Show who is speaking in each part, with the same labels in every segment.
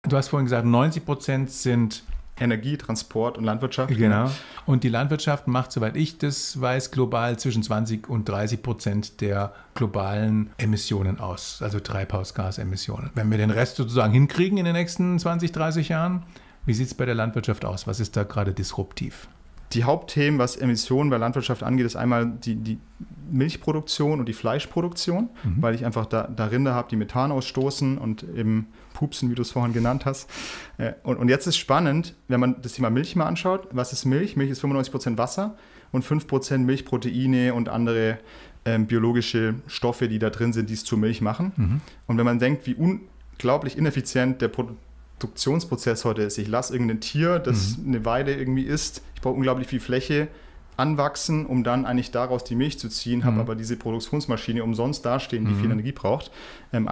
Speaker 1: Du hast vorhin gesagt, 90% sind
Speaker 2: Energie, Transport und Landwirtschaft.
Speaker 1: Genau. Und die Landwirtschaft macht, soweit ich das weiß, global zwischen 20 und 30% der globalen Emissionen aus, also Treibhausgasemissionen. Wenn wir den Rest sozusagen hinkriegen in den nächsten 20, 30 Jahren, wie sieht es bei der Landwirtschaft aus? Was ist da gerade disruptiv?
Speaker 2: Die Hauptthemen, was Emissionen bei Landwirtschaft angeht, ist einmal die Milchproduktion und die Fleischproduktion, weil ich einfach da Rinder habe, die Methan ausstoßen und eben pupsen, wie du es vorhin genannt hast. Und jetzt ist spannend, wenn man das Thema Milch mal anschaut. Was ist Milch? Milch ist 95% Wasser und 5% Milchproteine und andere biologische Stoffe, die da drin sind, die es zur Milch machen. Und wenn man denkt, wie unglaublich ineffizient der Produktionsprozess heute ist. Ich lasse irgendein Tier, das eine Weide irgendwie isst. Ich brauche unglaublich viel Fläche anwachsen, um dann eigentlich daraus die Milch zu ziehen, habe aber diese Produktionsmaschine umsonst dastehen, die viel Energie braucht, und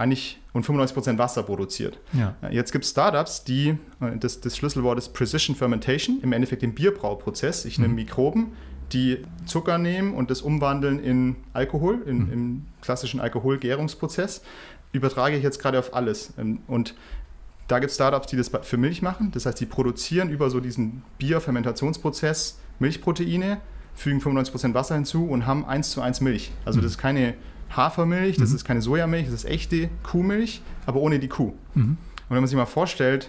Speaker 2: 95% Wasser produziert. Ja. Jetzt gibt es Startups, die, das Schlüsselwort ist Precision Fermentation, im Endeffekt den Bierbrauprozess. Ich nehme Mikroben, die Zucker nehmen und das umwandeln in Alkohol, im klassischen Alkoholgärungsprozess, übertrage ich jetzt gerade auf alles. Und da gibt es Startups, die das für Milch machen. Das heißt, die produzieren über so diesen Bierfermentationsprozess Milchproteine, fügen 95% Wasser hinzu und haben 1:1 Milch. Also das ist keine Hafermilch, das ist keine Sojamilch, das ist echte Kuhmilch, aber ohne die Kuh. Und wenn man sich mal vorstellt,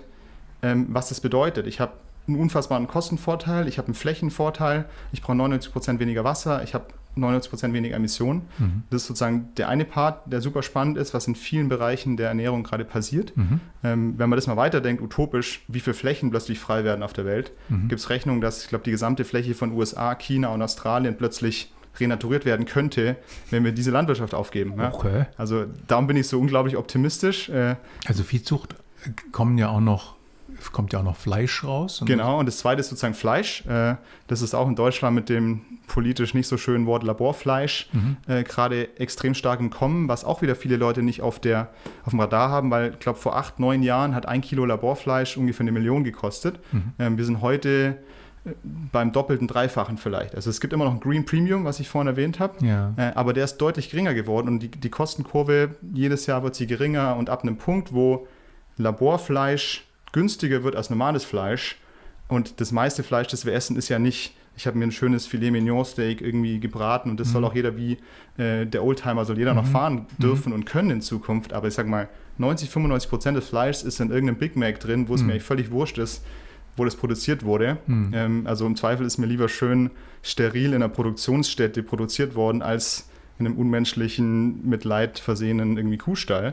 Speaker 2: was das bedeutet, ich habe einen unfassbaren Kostenvorteil, ich habe einen Flächenvorteil, ich brauche 99% weniger Wasser, ich habe 99% weniger Emissionen. Das ist sozusagen der eine Part, der super spannend ist, was in vielen Bereichen der Ernährung gerade passiert. Wenn man das mal weiterdenkt, utopisch, wie viele Flächen plötzlich frei werden auf der Welt, gibt es Rechnungen, dass, ich glaube, die gesamte Fläche von USA, China und Australien plötzlich renaturiert werden könnte, wenn wir diese Landwirtschaft aufgeben.
Speaker 1: Okay.
Speaker 2: Also darum bin ich so unglaublich optimistisch.
Speaker 1: Also Viehzucht kommt ja auch noch Fleisch raus.
Speaker 2: Genau, und das zweite ist sozusagen Fleisch. Das ist auch in Deutschland mit dem politisch nicht so schönen Wort Laborfleisch gerade extrem stark im Kommen, was auch wieder viele Leute nicht auf dem Radar haben, weil ich glaube, vor 8, 9 Jahren hat 1 Kilo Laborfleisch ungefähr 1 Million gekostet. Wir sind heute beim doppelten, dreifachen vielleicht. Also es gibt immer noch ein Green Premium, was ich vorhin erwähnt habe, aber der ist deutlich geringer geworden und die Kostenkurve, jedes Jahr wird sie geringer und ab einem Punkt, wo Laborfleisch günstiger wird als normales Fleisch und das meiste Fleisch, das wir essen, ist ja nicht, ich habe mir ein schönes Filet Mignon Steak irgendwie gebraten und das soll auch jeder wie der Oldtimer soll jeder noch fahren dürfen und können in Zukunft, aber ich sage mal 90-95% des Fleischs ist in irgendeinem Big Mac drin, wo es mir eigentlich völlig wurscht ist, wo das produziert wurde. Also im Zweifel ist mir lieber schön steril in einer Produktionsstätte produziert worden, als in einem unmenschlichen, mit Leid versehenen irgendwie Kuhstall.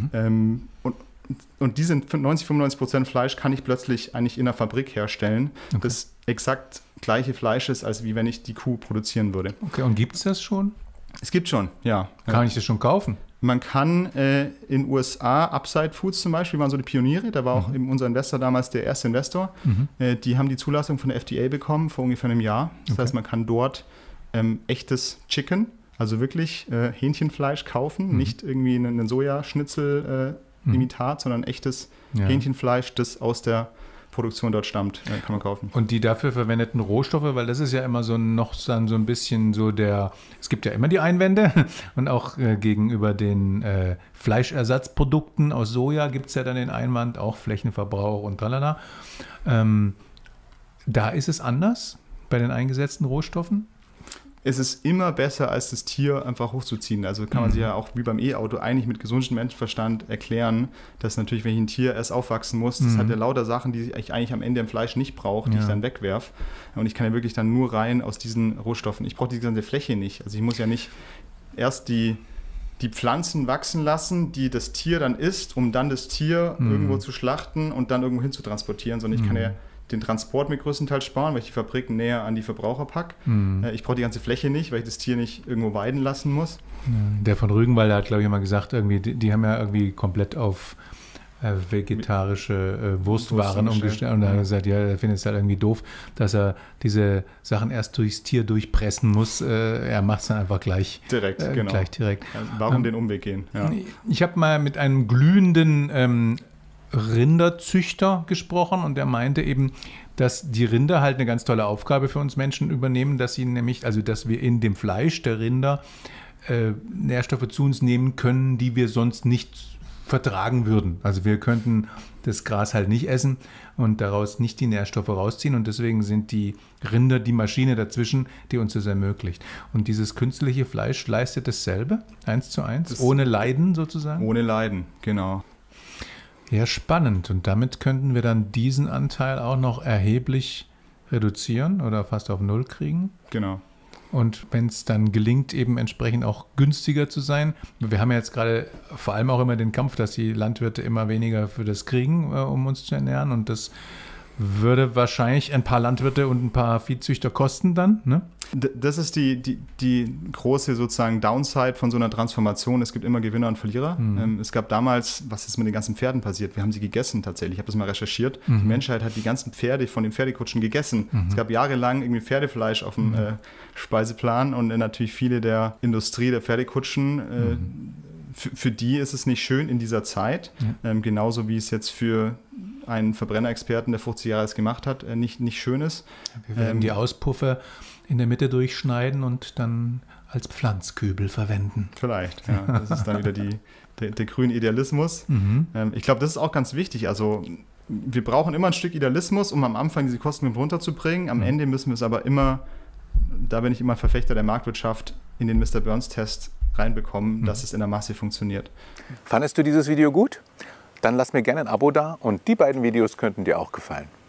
Speaker 2: Und diese 90-95% Fleisch kann ich plötzlich eigentlich in einer Fabrik herstellen, das exakt gleiche Fleisch ist, als wie wenn ich die Kuh produzieren würde.
Speaker 1: Okay, und gibt es das schon?
Speaker 2: Es gibt schon, ja.
Speaker 1: Kann ich das schon kaufen?
Speaker 2: Man kann in USA, Upside Foods zum Beispiel, waren so die Pioniere, da war auch eben unser Investor damals der erste Investor. Die haben die Zulassung von der FDA bekommen vor ungefähr einem Jahr. Das heißt, man kann dort echtes Chicken, also wirklich Hähnchenfleisch kaufen, nicht irgendwie einen Sojaschnitzel Imitat, sondern echtes Hähnchenfleisch, das aus der Produktion dort stammt, kann man kaufen.
Speaker 1: Und die dafür verwendeten Rohstoffe, weil das ist ja immer so ein bisschen so es gibt ja immer die Einwände und auch gegenüber den Fleischersatzprodukten aus Soja gibt es ja dann den Einwand, auch Flächenverbrauch und tralala. Da ist es anders bei den eingesetzten Rohstoffen?
Speaker 2: Es ist immer besser, als das Tier einfach hochzuziehen. Also kann man sich ja auch wie beim E-Auto eigentlich mit gesundem Menschenverstand erklären, dass natürlich, wenn ich ein Tier erst aufwachsen muss, das hat ja lauter Sachen, die ich eigentlich am Ende im Fleisch nicht brauche, die ich dann wegwerfe. Und ich kann ja wirklich dann nur rein aus diesen Rohstoffen. Ich brauche die ganze Fläche nicht. Also ich muss ja nicht erst die Pflanzen wachsen lassen, die das Tier dann isst, um dann das Tier irgendwo zu schlachten und dann irgendwo hin zu transportieren, sondern ich kann ja den Transport mir größtenteils sparen, weil ich die Fabrik näher an die Verbraucher packe. Ich brauche die ganze Fläche nicht, weil ich das Tier nicht irgendwo weiden lassen muss.
Speaker 1: Der von Rügenwald hat, glaube ich, immer gesagt, irgendwie, die haben ja irgendwie komplett auf vegetarische Wurstwaren umgestellt. Und da hat er gesagt, ja, er findet es halt irgendwie doof, dass er diese Sachen erst durchs Tier durchpressen muss. Er macht es dann einfach gleich
Speaker 2: direkt. Genau.
Speaker 1: Gleich direkt.
Speaker 2: Also warum den Umweg gehen? Ja.
Speaker 1: Ich habe mal mit einem glühenden Rinderzüchter gesprochen und der meinte eben, dass die Rinder halt eine ganz tolle Aufgabe für uns Menschen übernehmen, dass wir in dem Fleisch der Rinder Nährstoffe zu uns nehmen können, die wir sonst nicht vertragen würden. Also wir könnten das Gras halt nicht essen und daraus nicht die Nährstoffe rausziehen und deswegen sind die Rinder die Maschine dazwischen, die uns das ermöglicht. Und dieses künstliche Fleisch leistet dasselbe, 1:1, ohne Leiden sozusagen?
Speaker 2: Ohne Leiden, genau.
Speaker 1: Ja, spannend. Und damit könnten wir dann diesen Anteil auch noch erheblich reduzieren oder fast auf Null kriegen.
Speaker 2: Genau.
Speaker 1: Und wenn es dann gelingt, eben entsprechend auch günstiger zu sein. Wir haben ja jetzt gerade vor allem auch immer den Kampf, dass die Landwirte immer weniger für das kriegen, um uns zu ernähren. Und das würde wahrscheinlich ein paar Landwirte und ein paar Viehzüchter kosten dann, ne?
Speaker 2: Das ist die große sozusagen Downside von so einer Transformation. Es gibt immer Gewinner und Verlierer. Es gab damals, was ist mit den ganzen Pferden passiert? Wir haben sie gegessen tatsächlich. Ich habe das mal recherchiert. Die Menschheit hat die ganzen Pferde von den Pferdekutschen gegessen. Es gab jahrelang irgendwie Pferdefleisch auf dem Speiseplan und natürlich viele der Industrie der Pferdekutschen. Für die ist es nicht schön in dieser Zeit. Genauso wie es jetzt für einen Verbrennerexperten, der 50 Jahre es gemacht hat, nicht schön ist.
Speaker 1: Wir werden die Auspuffe in der Mitte durchschneiden und dann als Pflanzkübel verwenden.
Speaker 2: Vielleicht, ja. Das ist dann wieder der grüne Idealismus. Ich glaube, das ist auch ganz wichtig. Also wir brauchen immer ein Stück Idealismus, um am Anfang diese Kosten runterzubringen. Am Ende müssen wir es aber immer, da bin ich immer Verfechter der Marktwirtschaft, in den Mr. Burns-Test reinbekommen, dass es in der Masse funktioniert.
Speaker 3: Fandest du dieses Video gut? Dann lass mir gerne ein Abo da und die beiden Videos könnten dir auch gefallen.